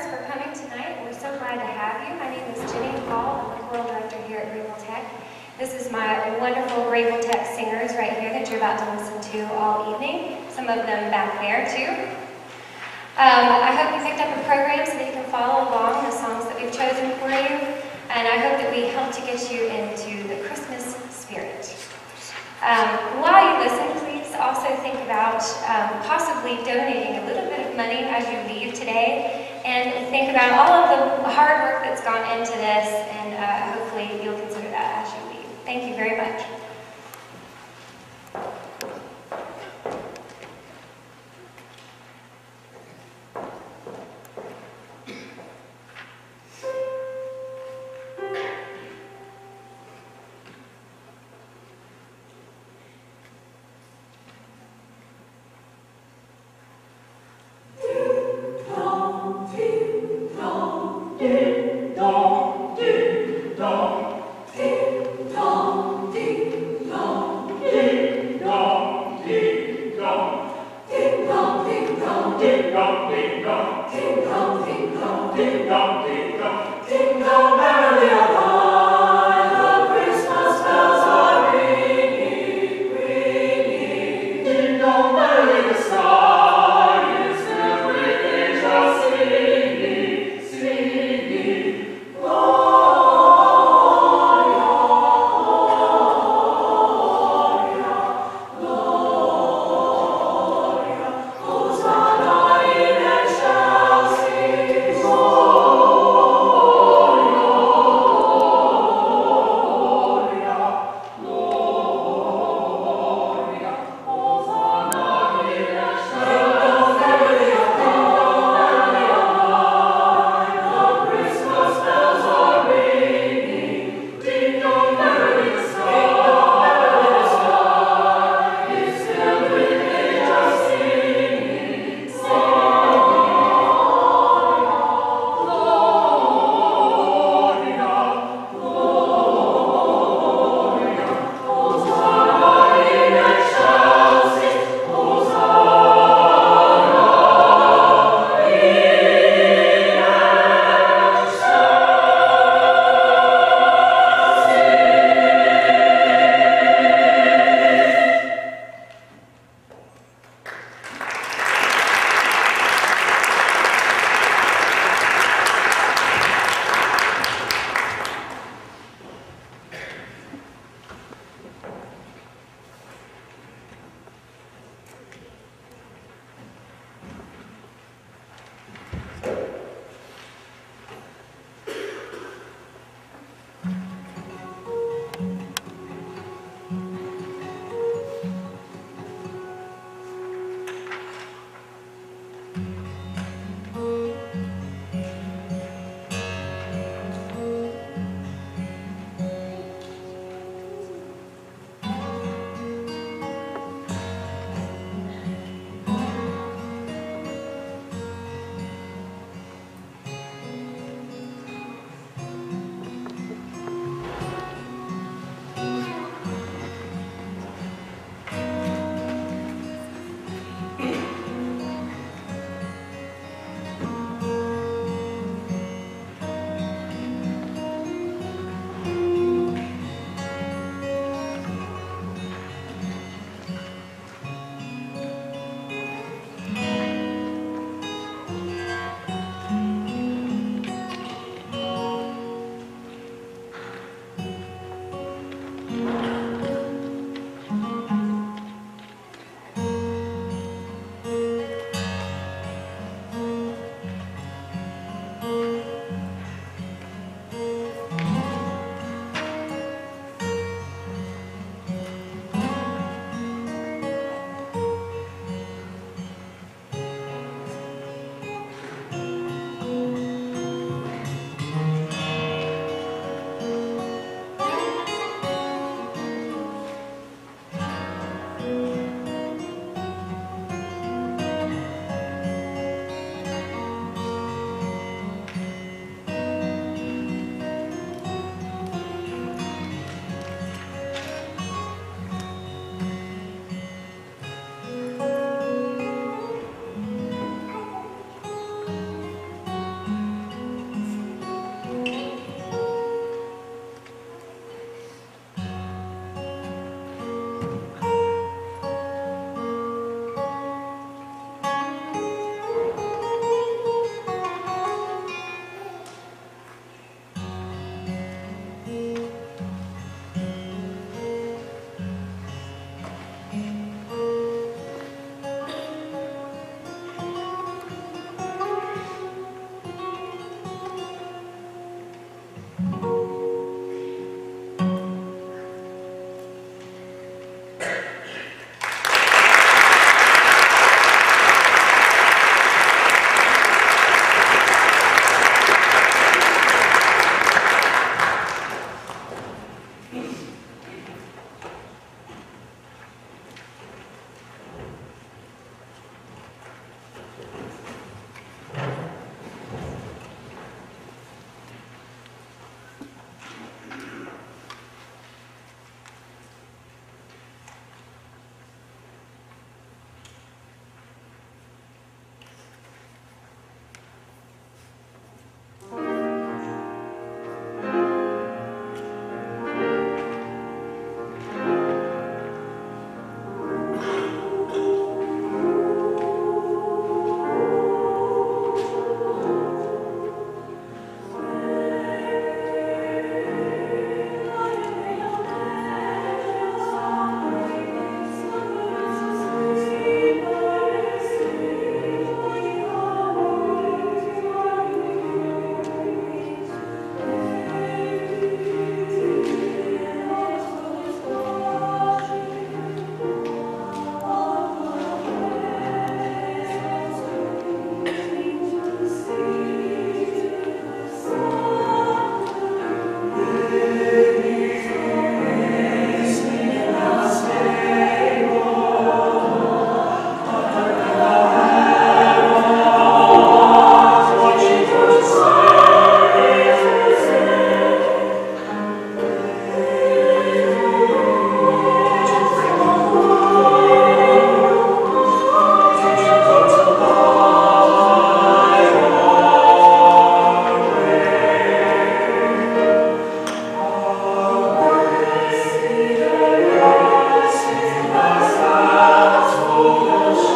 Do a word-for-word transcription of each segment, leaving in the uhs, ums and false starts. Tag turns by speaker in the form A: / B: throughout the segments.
A: for coming tonight. We're so glad to have you. My name is Jenny Hall. I'm the choral director here at Greenville Tech. This is my wonderful Greenville Tech singers right here that you're about to listen to all evening. Some of them back there too. Um, I hope you picked up a program so that you can follow along the songs that we've chosen for you. And I hope that we help to get you into the Christmas spirit. Um, while you listen, please also think about um, possibly donating a little bit of money as you leave today, and think about all of the hard work that's gone into this, and uh, hopefully you'll consider that as you leave. Thank you very much.
B: Singing,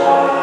B: shine.